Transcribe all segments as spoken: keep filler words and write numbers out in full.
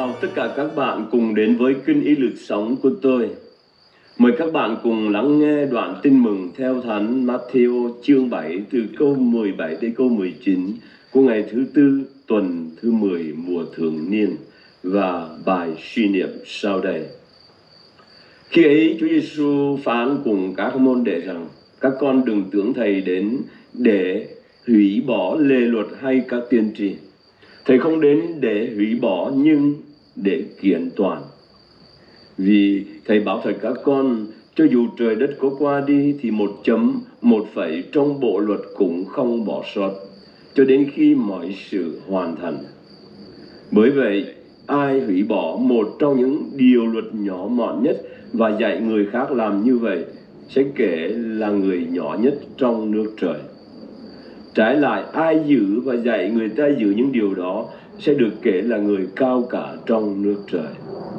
chào tất cả các bạn cùng đến với Kinh Ý Lực Sống của tôi. Mời các bạn cùng lắng nghe đoạn tin mừng theo Thánh Matthew chương bảy từ câu mười bảy đến câu mười chín của ngày thứ tư tuần thứ mười mùa thường niên và bài suy niệm sau đây. Khi ấy Chúa Giêsu phán cùng các môn đệ rằng: các con đừng tưởng Thầy đến để hủy bỏ lề luật hay các tiên tri. Thầy không đến để hủy bỏ nhưng để kiện toàn. Vì Thầy bảo thật các con, cho dù trời đất có qua đi thì một chấm, một phẩy trong bộ luật cũng không bỏ sót, cho đến khi mọi sự hoàn thành. Bởi vậy, ai hủy bỏ một trong những điều luật nhỏ mọn nhất và dạy người khác làm như vậy, sẽ kể là người nhỏ nhất trong nước trời. Trái lại, ai giữ và dạy người ta giữ những điều đó sẽ được kể là người cao cả trong nước trời.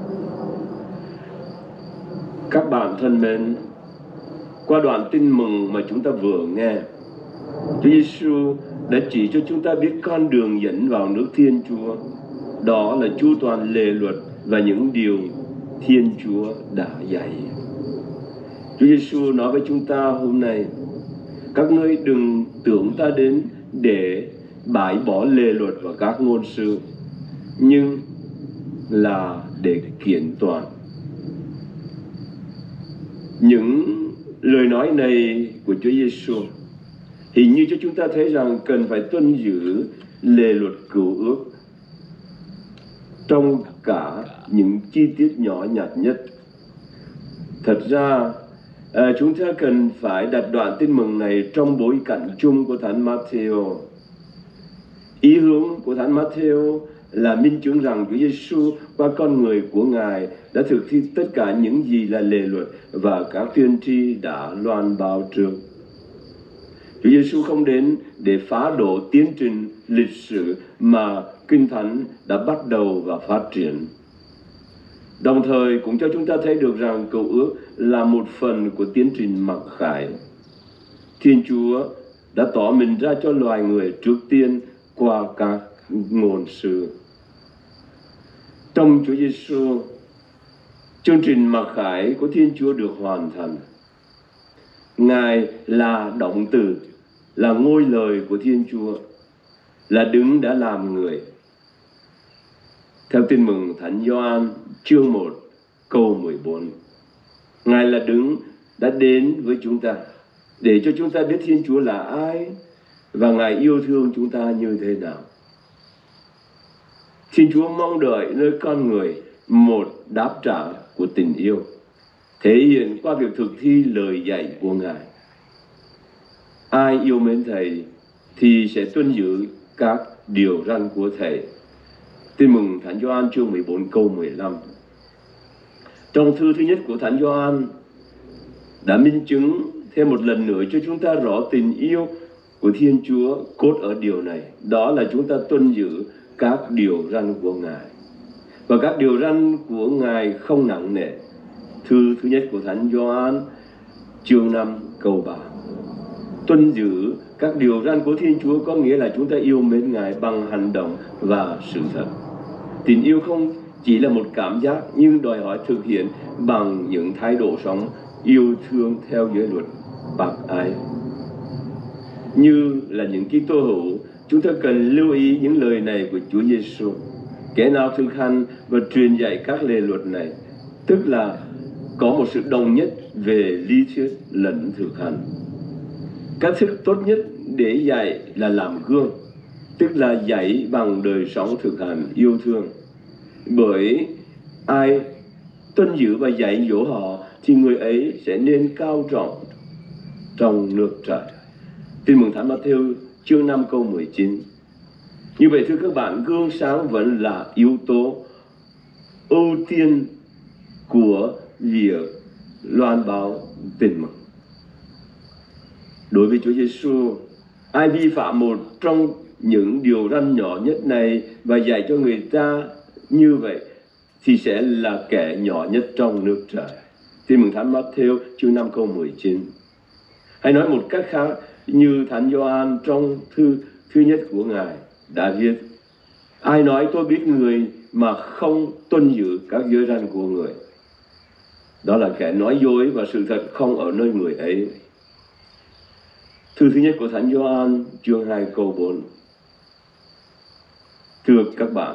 Các bạn thân mến, qua đoạn tin mừng mà chúng ta vừa nghe, Chúa Giêsu đã chỉ cho chúng ta biết con đường dẫn vào nước Thiên Chúa. Đó là chu toàn lề luật và những điều Thiên Chúa đã dạy. Chúa Giêsu nói với chúng ta hôm nay: các ngươi đừng tưởng ta đến để bãi bỏ lề luật và các ngôn sứ, nhưng là để kiện toàn. Những lời nói này của Chúa Giêsu hình như cho chúng ta thấy rằng cần phải tuân giữ lề luật cựu ước trong cả những chi tiết nhỏ nhặt nhất. Thật ra, à, chúng ta cần phải đặt đoạn tin mừng này trong bối cảnh chung của Thánh Matthew. Ý hướng của Thánh Matthew là minh chứng rằng Chúa Giêsu qua con người của Ngài đã thực thi tất cả những gì là lề luật và các tiên tri đã loan báo trước. Chúa Giêsu không đến để phá đổ tiến trình lịch sử mà Kinh Thánh đã bắt đầu và phát triển. Đồng thời cũng cho chúng ta thấy được rằng cựu ước là một phần của tiến trình mặc khải. Thiên Chúa đã tỏ mình ra cho loài người trước tiên qua các ngôn sứ. Trong Chúa Giêsu, chương trình mặc khải của Thiên Chúa được hoàn thành. Ngài là động từ, là ngôi lời của Thiên Chúa, là đấng đã làm người. Theo tin mừng Thánh Gioan chương một câu mười bốn, Ngài là đấng đã đến với chúng ta để cho chúng ta biết Thiên Chúa là ai và Ngài yêu thương chúng ta như thế nào. Thiên Chúa mong đợi nơi con người một đáp trả của tình yêu, thể hiện qua việc thực thi lời dạy của Ngài. Ai yêu mến Thầy thì sẽ tuân giữ các điều răn của Thầy. Tin mừng Thánh Gioan chương mười bốn câu mười lăm. Trong thư thứ nhất của Thánh Gioan đã minh chứng thêm một lần nữa cho chúng ta rõ tình yêu của Thiên Chúa cốt ở điều này. Đó là chúng ta tuân giữ các điều răn của Ngài. Và các điều răn của Ngài không nặng nề. Thư thứ nhất của Thánh Gioan chương năm câu ba. Tuân giữ các điều răn của Thiên Chúa có nghĩa là chúng ta yêu mến Ngài bằng hành động và sự thật. Tình yêu không chỉ là một cảm giác nhưng đòi hỏi thực hiện bằng những thái độ sống yêu thương theo giới luật bác ái. Như là những Kitô hữu, chúng ta cần lưu ý những lời này của Chúa Giêsu. Kẻ nào thực hành và truyền dạy các lề luật này, tức là có một sự đồng nhất về lý thuyết lẫn thực hành. Cách thức tốt nhất để dạy là làm gương, tức là dạy bằng đời sống thực hành yêu thương. Bởi ai tuân giữ và dạy dỗ họ thì người ấy sẽ nên cao trọng trong nước trời. Tin mừng Thánh Matthew chương năm câu mười chín. Như vậy thưa các bạn, gương sáng vẫn là yếu tố ưu tiên của việc loan báo tin mừng. Đối với Chúa Giêsu, ai vi phạm một trong những điều răn nhỏ nhất này và dạy cho người ta như vậy thì sẽ là kẻ nhỏ nhất trong nước trời. Tin mừng Thánh Matthew chương năm câu mười chín. Hay nói một cách khác, như Thánh Gioan trong thư thứ nhất của Ngài đã viết: ai nói tôi biết người mà không tuân giữ các giới răn của người. Đó là kẻ nói dối và sự thật không ở nơi người ấy. Thư thứ nhất của Thánh Gioan chương hai câu bốn. Thưa các bạn,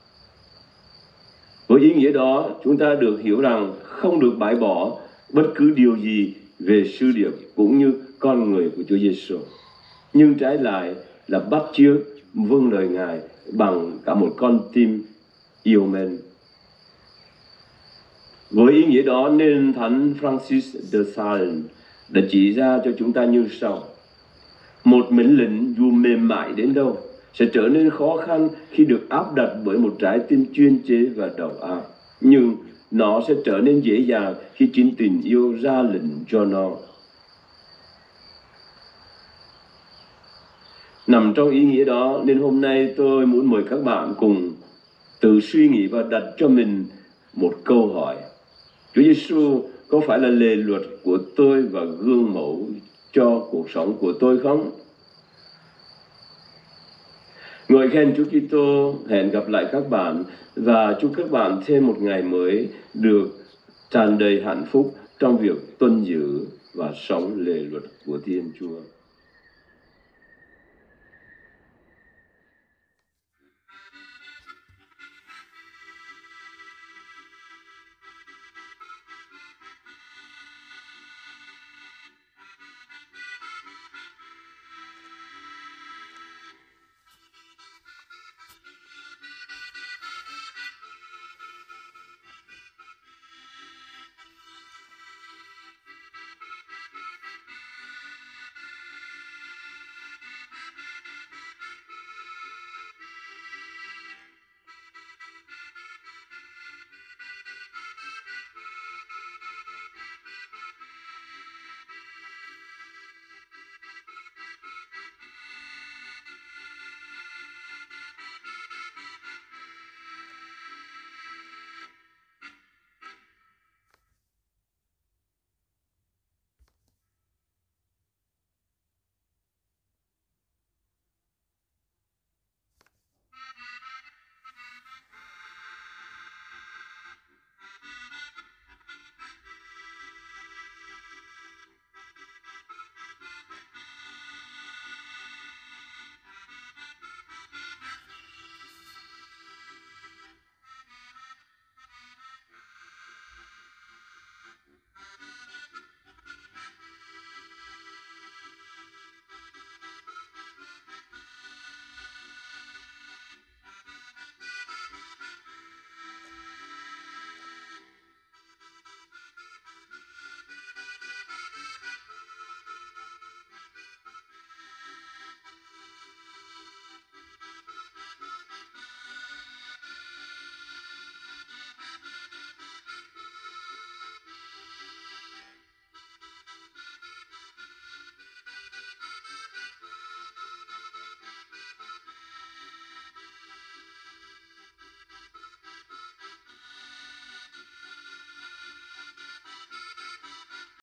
với ý nghĩa đó, chúng ta được hiểu rằng không được bãi bỏ bất cứ điều gì về sứ điệp cũng như con người của Chúa Giêsu, nhưng trái lại là bắt chước vâng lời Ngài bằng cả một con tim yêu mến. Với ý nghĩa đó nên Thánh Francis de Sales đã chỉ ra cho chúng ta như sau: một mệnh lệnh dù mềm mại đến đâu sẽ trở nên khó khăn khi được áp đặt bởi một trái tim chuyên chế và đầu óc, nhưng nó sẽ trở nên dễ dàng khi chính tình yêu ra lệnh cho nó. Nằm trong ý nghĩa đó nên hôm nay tôi muốn mời các bạn cùng tự suy nghĩ và đặt cho mình một câu hỏi: Chúa Giêsu có phải là lề luật của tôi và gương mẫu cho cuộc sống của tôi không? Ngợi khen Chúa Kitô, hẹn gặp lại các bạn và chúc các bạn thêm một ngày mới được tràn đầy hạnh phúc trong việc tuân giữ và sống lề luật của Thiên Chúa.